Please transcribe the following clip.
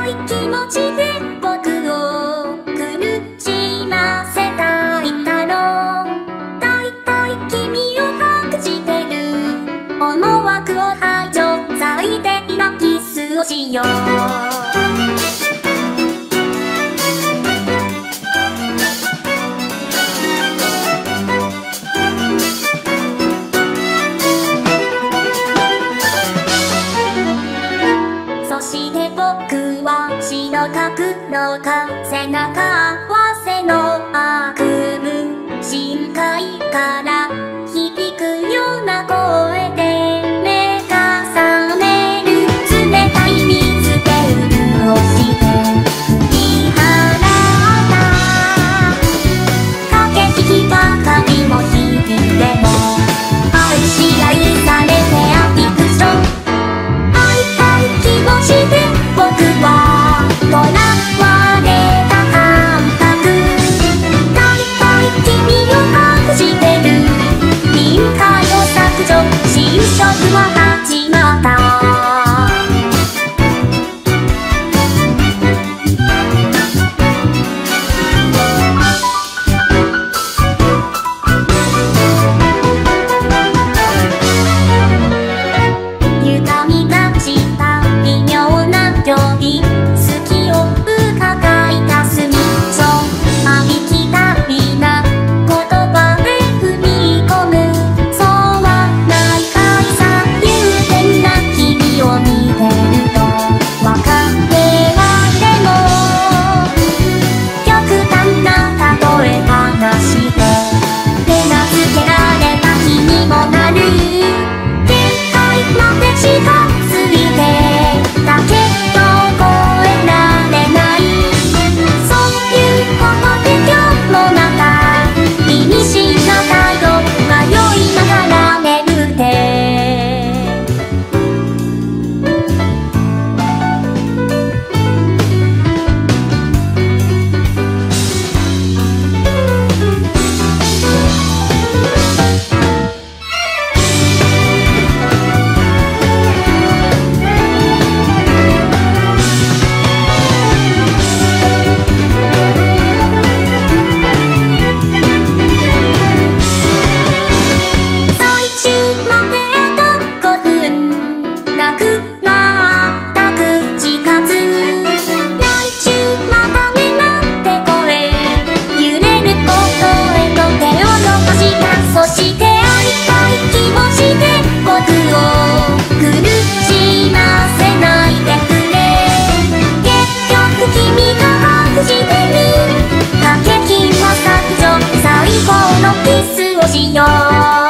い気持ちで僕を苦しませたいだろう。だいたい君を白してる思惑を排除、最低なキスをしよう。そして僕は白か黒か背中合わせの悪夢、深海から響くような声で目が覚める。冷たい水で潤して見払った駆け引きばかりも日々でも愛し愛されてアディクション。気持ちで僕は囚われた感覚。だいたい君を隠してる臨界を削除、侵食は始まった。最高のキスをしよう。